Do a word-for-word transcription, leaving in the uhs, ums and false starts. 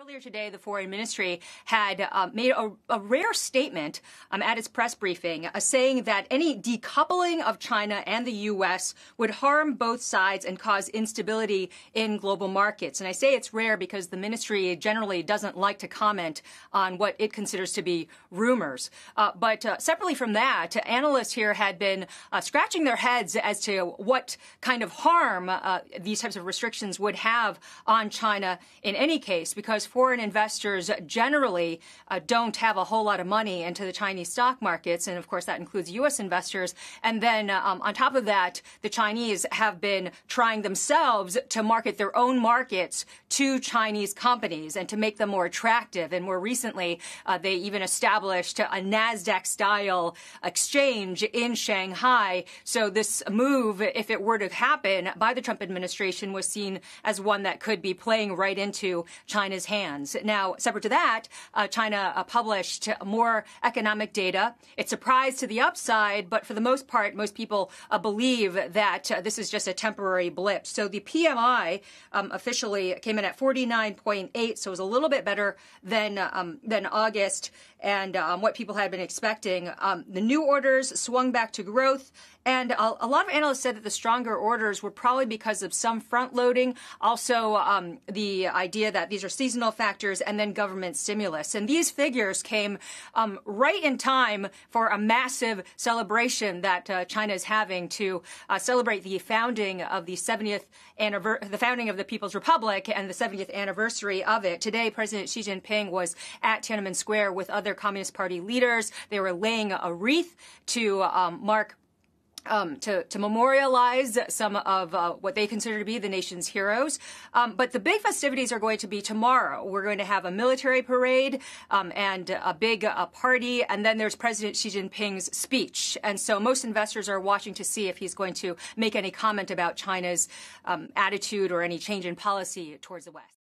Earlier today, the foreign ministry had uh, made a, a rare statement um, at its press briefing uh, saying that any decoupling of China and the U S would harm both sides and cause instability in global markets. And I say it's rare because the ministry generally doesn't like to comment on what it considers to be rumors. Uh, but uh, separately from that, analysts here had been uh, scratching their heads as to what kind of harm uh, these types of restrictions would have on China in any case, because foreign investors generally uh, don't have a whole lot of money into the Chinese stock markets. And of course, that includes U S investors. And then um, on top of that, the Chinese have been trying themselves to market their own markets to Chinese companies and to make them more attractive. And more recently, uh, they even established a NASDAQ-style exchange in Shanghai. So this move, if it were to happen by the Trump administration, was seen as one that could be playing right into China's hands. Now, separate to that, uh, China uh, published more economic data. It surprised to the upside, but for the most part, most people uh, believe that uh, this is just a temporary blip. So the P M I um, officially came in at forty-nine point eight, so it was a little bit better than um, than August and um, what people had been expecting. Um, the new orders swung back to growth, and a, a lot of analysts said that the stronger orders were probably because of some front loading, also um, the idea that these are seasonal factors, and then government stimulus. And these figures came um, right in time for a massive celebration that uh, China is having to uh, celebrate the founding of the seventieth anniversary, the founding of the People's Republic, and the seventieth anniversary of it. Today, President Xi Jinping was at Tiananmen Square with other Communist Party leaders. They were laying a wreath to um, mark Um, to, to memorialize some of uh, what they consider to be the nation's heroes. Um, but the big festivities are going to be tomorrow. We're going to have a military parade um, and a big uh, party, and then there's President Xi Jinping's speech. And so most investors are watching to see if he's going to make any comment about China's um, attitude or any change in policy towards the West.